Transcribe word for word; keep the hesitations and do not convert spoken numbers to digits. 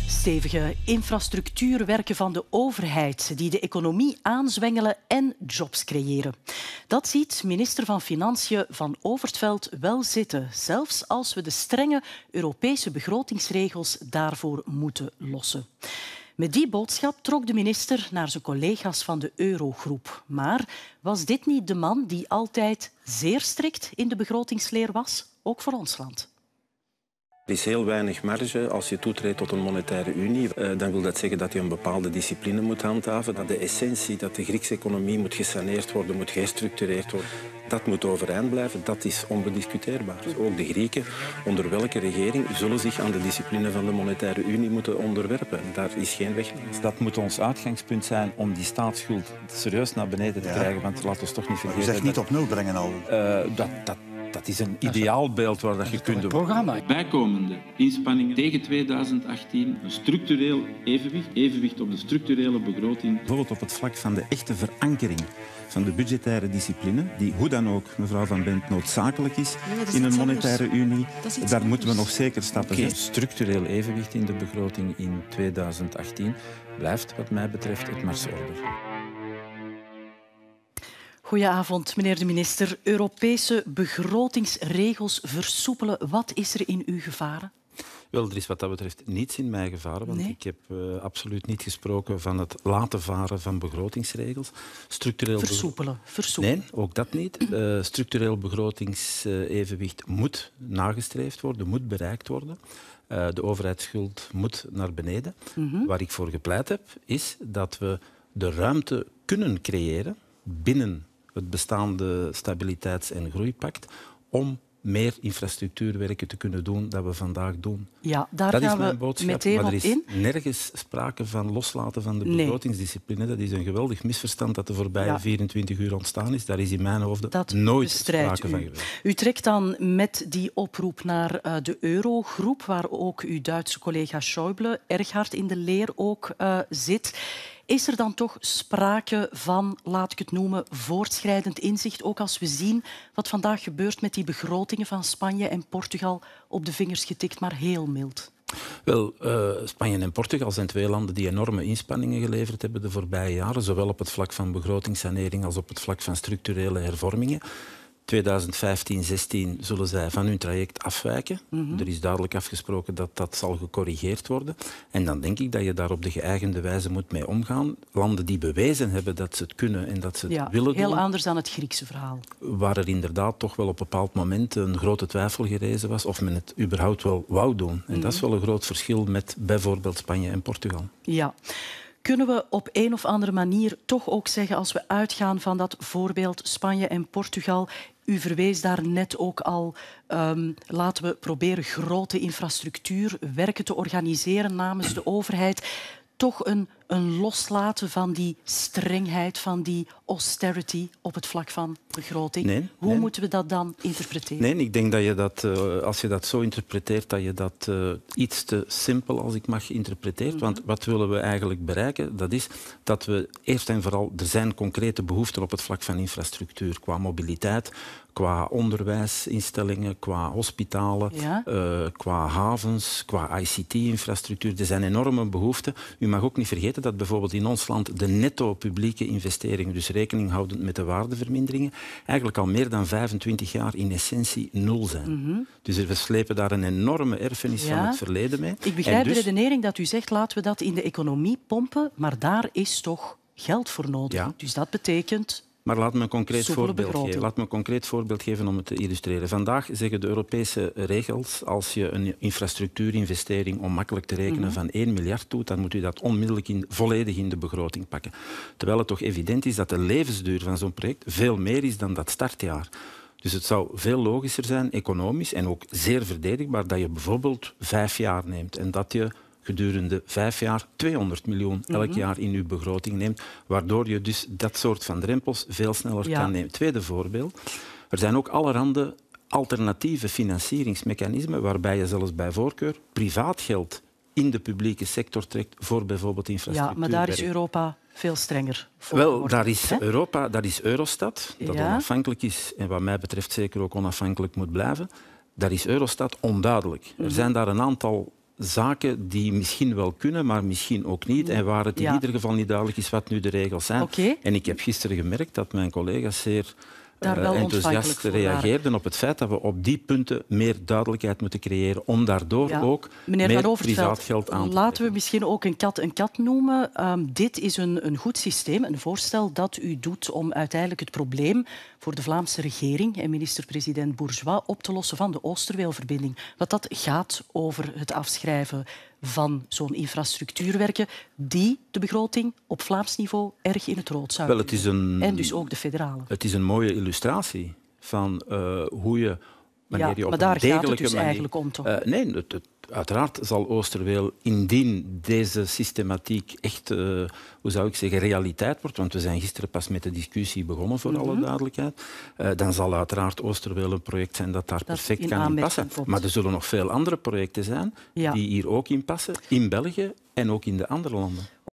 Stevige infrastructuurwerken van de overheid die de economie aanzwengelen en jobs creëren. Dat ziet minister van Financiën Van Overtveld wel zitten, zelfs als we de strenge Europese begrotingsregels daarvoor moeten lossen. Met die boodschap trok de minister naar zijn collega's van de Eurogroep. Maar was dit niet de man die altijd zeer strikt in de begrotingsleer was, ook voor ons land? Er is heel weinig marge als je toetreedt tot een monetaire unie. Dan wil dat zeggen dat je een bepaalde discipline moet handhaven. Dat de essentie, dat de Griekse economie moet gesaneerd worden, moet geherstructureerd worden. Dat moet overeind blijven, dat is onbediscuteerbaar. Dus ook de Grieken, onder welke regering, zullen zich aan de discipline van de monetaire unie moeten onderwerpen. Daar is geen weg naar. Dat moet ons uitgangspunt zijn om die staatsschuld serieus naar beneden te ja. krijgen. Want laten we toch niet vergeten... Je zegt niet op nul brengen al. Uh, dat, dat, dat is een ideaalbeeld waar dat je kunt doen. Programma. Bijkomende inspanningen tegen tweeduizend achttien, een structureel evenwicht, evenwicht op de structurele begroting. Bijvoorbeeld op het vlak van de echte verankering van de budgettaire discipline, die hoe dan ook, mevrouw Van Bent, noodzakelijk is nee, in een monetaire anders. unie. Daar anders. moeten we nog zeker stappen zetten. Okay. Structureel evenwicht in de begroting in tweeduizend achttien blijft wat mij betreft het marsorder. Goedenavond, meneer de minister. Europese begrotingsregels versoepelen. Wat is er in u gevaren? Wel, er is wat dat betreft niets in mij gevaren, want nee. ik heb uh, absoluut niet gesproken van het laten varen van begrotingsregels. Structureel versoepelen, versoepelen. Nee, ook dat niet. Uh, structureel begrotingsevenwicht moet nagestreefd worden, moet bereikt worden. Uh, de overheidsschuld moet naar beneden. Mm-hmm. Waar ik voor gepleit heb, is dat we de ruimte kunnen creëren binnen het bestaande stabiliteits- en groeipact om meer infrastructuurwerken te kunnen doen dan we vandaag doen. Ja, daar dat gaan is mijn we boodschap, meteen maar er op is in. nergens sprake van loslaten van de begrotingsdiscipline. Nee. Dat is een geweldig misverstand dat de voorbije ja. vierentwintig uur ontstaan is. Daar is in mijn hoofd dat nooit sprake u. van geweest. U trekt dan met die oproep naar uh, de Eurogroep, waar ook uw Duitse collega Schäuble erg hard in de leer ook uh, zit. Is er dan toch sprake van, laat ik het noemen, voortschrijdend inzicht, ook als we zien wat vandaag gebeurt met die begrotingen van Spanje en Portugal, op de vingers getikt, maar heel mild? Wel, uh, Spanje en Portugal zijn twee landen die enorme inspanningen geleverd hebben de voorbije jaren, zowel op het vlak van begrotingssanering als op het vlak van structurele hervormingen. tweeduizend vijftien zestien zullen zij van hun traject afwijken. Mm-hmm. Er is duidelijk afgesproken dat dat zal gecorrigeerd worden. En dan denk ik dat je daar op de geëigende wijze moet mee omgaan. Landen die bewezen hebben dat ze het kunnen en dat ze het ja, willen heel doen. Heel anders dan het Griekse verhaal. Waar er inderdaad toch wel op een bepaald moment een grote twijfel gerezen was of men het überhaupt wel wou doen. En mm-hmm. dat is wel een groot verschil met bijvoorbeeld Spanje en Portugal. Ja. Kunnen we op een of andere manier toch ook zeggen, als we uitgaan van dat voorbeeld Spanje en Portugal, u verwees daar net ook al, um, laten we proberen grote infrastructuurwerken te organiseren namens de overheid, toch een, een loslaten van die strengheid, van die austerity op het vlak van begroting. Nee, Hoe nee. moeten we dat dan interpreteren? Nee, ik denk dat je dat, uh, als je dat zo interpreteert, dat je dat uh, iets te simpel, als ik mag, interpreteert. Mm-hmm. Want wat willen we eigenlijk bereiken? Dat is dat we eerst en vooral, er zijn concrete behoeften op het vlak van infrastructuur, qua mobiliteit, qua onderwijsinstellingen, qua hospitalen, ja. uh, qua havens, qua I C T-infrastructuur. Er zijn enorme behoeften. U mag ook niet vergeten dat bijvoorbeeld in ons land de netto publieke investeringen, dus rekening houdend met de waardeverminderingen, eigenlijk al meer dan vijfentwintig jaar in essentie nul zijn. Mm-hmm. Dus we slepen daar een enorme erfenis ja. van het verleden mee. Ik begrijp dus... de redenering dat u zegt, laten we dat in de economie pompen, maar daar is toch geld voor nodig. Ja. Dus dat betekent... Maar laat me een concreet voorbeeld geven. Laat me een concreet voorbeeld geven om het te illustreren. Vandaag zeggen de Europese regels, als je een infrastructuurinvestering om makkelijk te rekenen mm-hmm. van één miljard doet, dan moet u dat onmiddellijk in, volledig in de begroting pakken. Terwijl het toch evident is dat de levensduur van zo'n project veel meer is dan dat startjaar. Dus het zou veel logischer zijn, economisch en ook zeer verdedigbaar, dat je bijvoorbeeld vijf jaar neemt en dat je gedurende vijf jaar tweehonderd miljoen elk mm-hmm. jaar in uw begroting neemt, waardoor je dus dat soort van drempels veel sneller ja. kan nemen. Tweede voorbeeld. Er zijn ook allerhande alternatieve financieringsmechanismen waarbij je zelfs bij voorkeur privaat geld in de publieke sector trekt voor bijvoorbeeld infrastructuur. Ja, maar daar is Europa veel strenger voor. Wel, daar is Europa, daar is Eurostat, dat ja. onafhankelijk is en wat mij betreft zeker ook onafhankelijk moet blijven. Daar is Eurostat onduidelijk. Mm-hmm. Er zijn daar een aantal zaken die misschien wel kunnen, maar misschien ook niet. En waar het in ja. ieder geval niet duidelijk is wat nu de regels zijn. Okay. En ik heb gisteren gemerkt dat mijn collega's zeer Daar wel uh, enthousiast reageerden op het feit dat we op die punten meer duidelijkheid moeten creëren om daardoor ja. ook Meneer meer privaat geld aan te laten trekken. we misschien ook een kat een kat noemen. Um, dit is een, een goed systeem, een voorstel dat u doet om uiteindelijk het probleem voor de Vlaamse regering en minister-president Bourgeois op te lossen van de Oosterweelverbinding. Want dat gaat over het afschrijven van zo'n infrastructuurwerken die de begroting op Vlaams niveau erg in het rood zouden Wel, het is een, en dus ook de federale. Het is een mooie illustratie van uh, hoe je, wanneer ja, je op maar daar een degelijke gaat het dus manier, eigenlijk om, toch? Uh, nee, het, het, uiteraard zal Oosterweel, indien deze systematiek echt, uh, hoe zou ik zeggen, realiteit wordt, want we zijn gisteren pas met de discussie begonnen, voor mm-hmm. alle duidelijkheid, uh, dan zal uiteraard Oosterweel een project zijn dat daar dat perfect in kan in passen. Komt. Maar er zullen nog veel andere projecten zijn ja. die hier ook in passen, in België en ook in de andere landen.